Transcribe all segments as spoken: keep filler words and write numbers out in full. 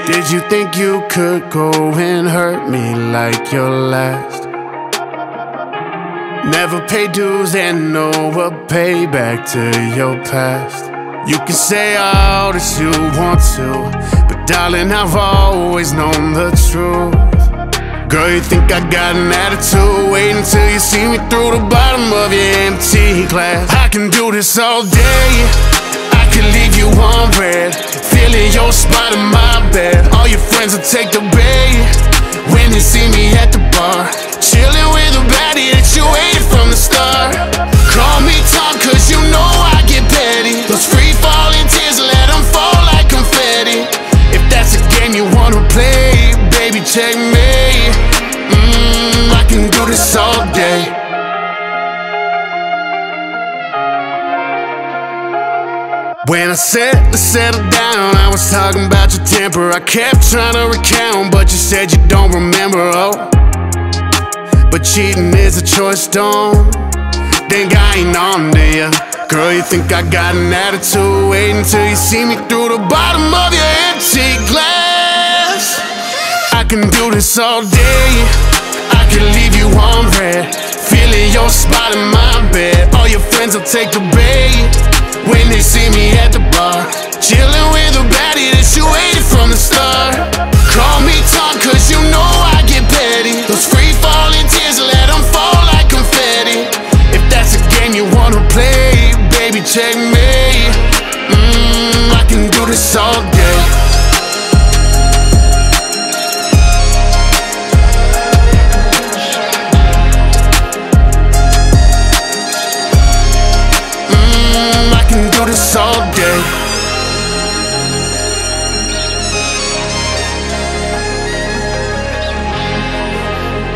Did you think you could go and hurt me like your last? Never pay dues and know a payback to your past. You can say all that you want to, but darling, I've always known the truth. Girl, you think I got an attitude? Wait until you see me through the bottom of your empty glass. I can do this all day, I can leave you on red, feeling your spot in my bed. All your friends will take the bait when they see me at the bar, chilling with a baddie that you hated from the start. Call me Tom, cause you know I get petty. Those free falling tears, let them fall like confetti. If that's a game you wanna play, baby, check me. Mmm, I can do this all day. When I said to settle down, I was talking about your temper. I kept trying to recount, but you said you don't remember, oh. But cheating is a choice, don't think I ain't on to ya. Girl, you think I got an attitude? Wait until you see me through the bottom of your empty glass. I can do this all day, I can leave you on red, feeling your spot in my bed. All your friends will take the bait when they see me at the bar, chilling with a baddie that you hated from the start. Call me Tom, cause you know I get petty. Those free falling tears, let them fall like confetti. If that's a game you wanna play, baby, check me. Mmm, I can do this all day. Mmm, I can do this all day.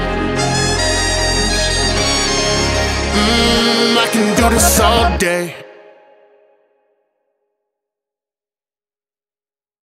Mmm, I can do this all day.